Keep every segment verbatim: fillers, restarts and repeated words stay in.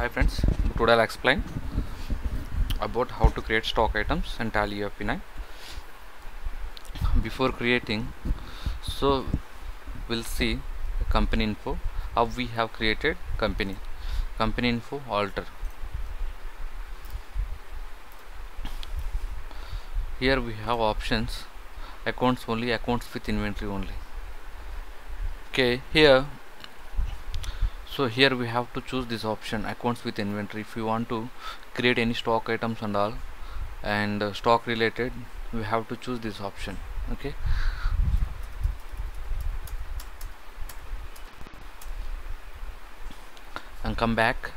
Hi friends, today I'll explain about how to create stock items in Tally E R P nine. Before creating, so we'll see the company info, how we have created company company info alter. Here we have options, accounts only, accounts with inventory only. Okay, here so here we have to choose this option, accounts with inventory. If you want to create any stock items and all and uh, stock related, we have to choose this option. Okay, and come back,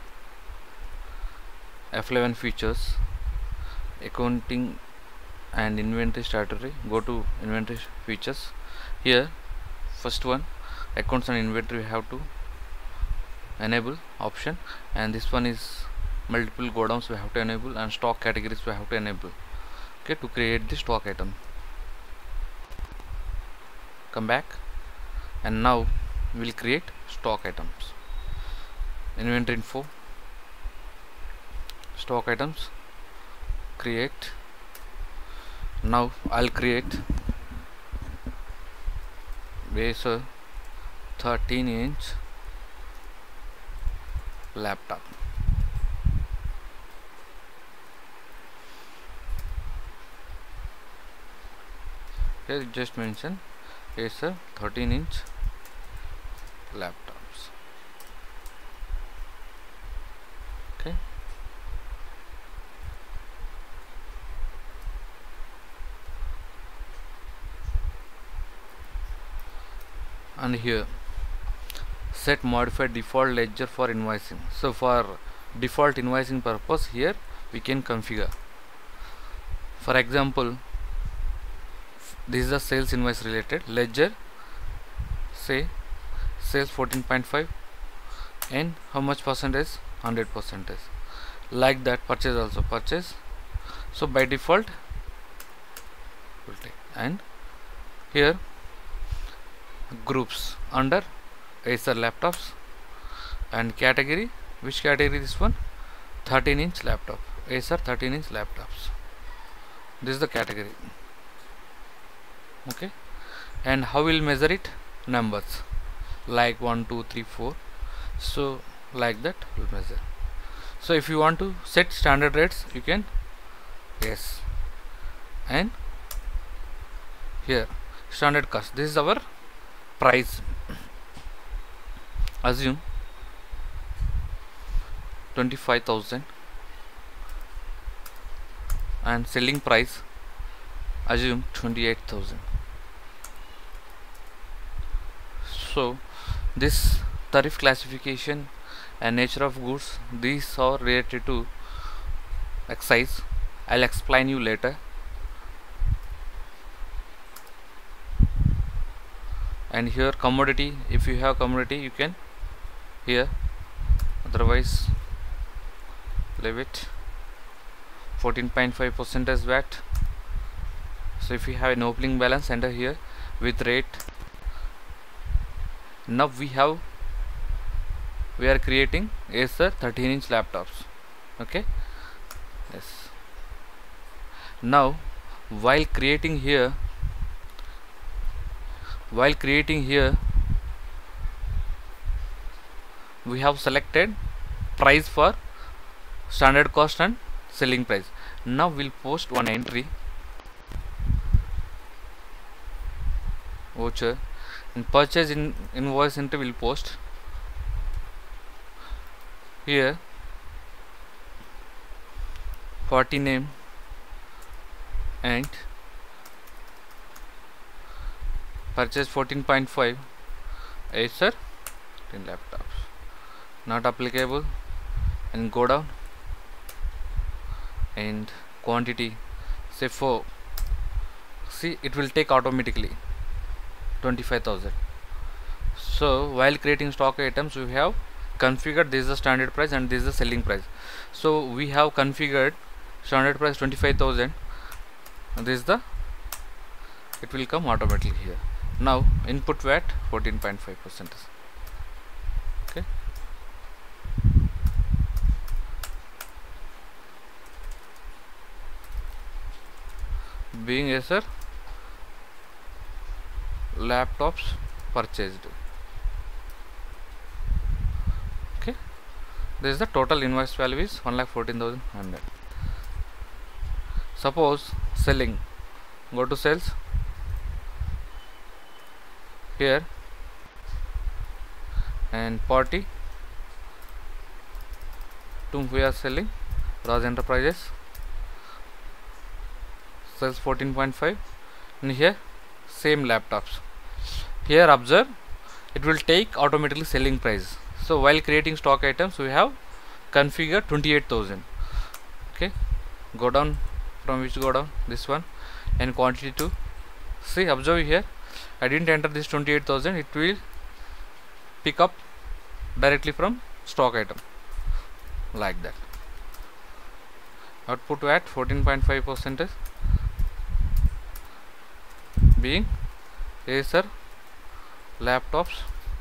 F eleven features, accounting and inventory strategy. Go to inventory features. Here first one, accounts and inventory, we have to enable option, and this one is multiple go downs we have to enable, and stock categories we have to enable. Okay, to create the stock item. Come back, and now we'll create stock items. Inventory info, stock items, create. Now I'll create Acer thirteen inch laptop. Here just mention Acer thirteen inch laptops. Okay, and here set modify default ledger for invoicing. So for default invoicing purpose, here we can configure. For example, this is a sales invoice related ledger, say sales fourteen point five, and how much percentage, one hundred percentage, like that. Purchase also purchase, so by default will take. And here groups under Acer laptops, and category, which category? This one, thirteen inch laptop, Acer thirteen inch laptops. This is the category. Okay, and how we'll measure it? Numbers like one two three four, so like that we'll measure. So if you want to set standard rates, you can, yes, and here standard cost, this is our price. Assume twenty-five thousand, and selling price assume twenty-eight thousand. So this tariff classification and nature of goods, these are related to excise. I'll explain you later. And here commodity, if you have commodity you can here, otherwise leave it. Fourteen point five percent as V A T. So if you have an opening balance, enter here with rate. Now we have we are creating Acer thirteen inch laptops. Okay, yes. Now while creating here while creating here we have selected price for standard cost and selling price. Now we'll post one entry, voucher, and purchase in invoice entry will post here party name and purchase fourteen point five Acer ten laptops, not applicable, and go down, and quantity say four. See, it will take automatically twenty-five thousand. So while creating stock items, we have configured this is the standard price and this is the selling price. So we have configured standard price twenty-five thousand, and this is the, it will come automatically here. Now input V A T fourteen point five percent. Okay, being yes sir laptops purchased. Okay, this is the total invoice value is one lakh fourteen thousand one hundred. Suppose selling, go to sales, here and party to whom we are selling, Raj Enterprises, sells fourteen point five, and here same laptops. Here observe, it will take automatically selling price. So while creating stock items we have configured twenty-eight thousand. Okay, go down, from which go down, this one, and quantity to, see, observe here, I didn't enter this twenty-eight thousand, it will pick up directly from stock item, like that. Output to at fourteen point five percent being Acer laptops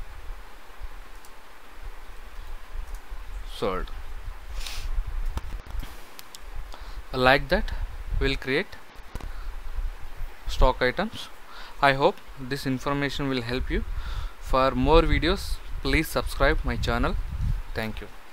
sold. Like that we will create stock items. I hope this information will help you. For more videos please subscribe my channel. Thank you.